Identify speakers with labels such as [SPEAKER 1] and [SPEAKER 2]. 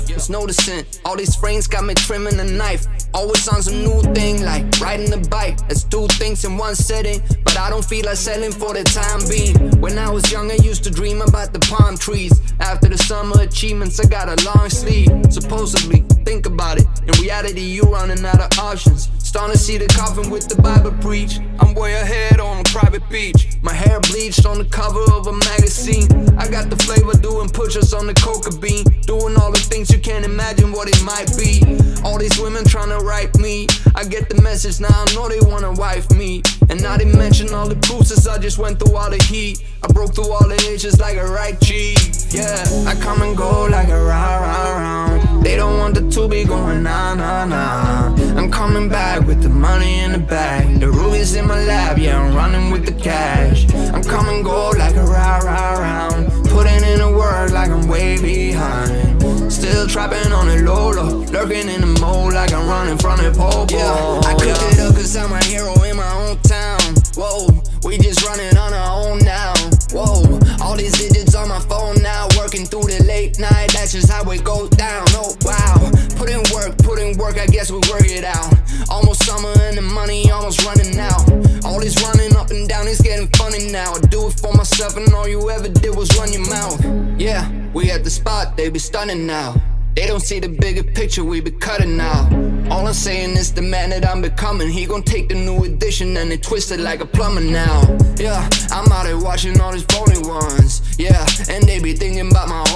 [SPEAKER 1] Was noticing all these frames got me trimming a knife. Always on some new thing, like riding a bike. That's two things in one setting, but I don't feel like selling for the time being. When I was young, I used to dream about the palm trees. After the summer achievements, I got a long sleeve. Supposedly, think about it. In reality, you running out of options. Starting to see the coffin with the Bible preach. I'm way ahead on a private beach. My hair bleached on the cover of a magazine. I got the flavor doing push-ups on the coca bean. Doing all the things you can't imagine what it might be. All these women trying to write me. I get the message now, I know they wanna wife me. And I didn't mention all the bruises, I just went through all the heat. I broke through all the edges like a right cheek. Yeah, I come and go like a round. They don't want the two be going nah. I'm coming back with the money in the bag. The rubies in my lap, yeah, I'm running with the cash. I'm come and go like a round. Putting in the work like I'm way behind. Still trapping on the low, lurking in the mold like I'm running from the popo. Yeah, I cooked it up cause I'm a hero in my own town. Whoa, we just running on our own now. Whoa, all these digits on my phone now. Working through the late night, that's just how it goes down. Oh wow, put in work, I guess we work it out. Almost summer and the money almost running out. All this running up and down, it's getting funny now. I do it for myself and all you ever did was run your mouth. Yeah, we at the spot, they be stunning now. They don't see the bigger picture, we be cutting now. All I'm saying is the man that I'm becoming. He gon' take the new edition and they twist it like a plumber now. Yeah, I'm out here watching all these phony ones. Yeah, and they be thinking about my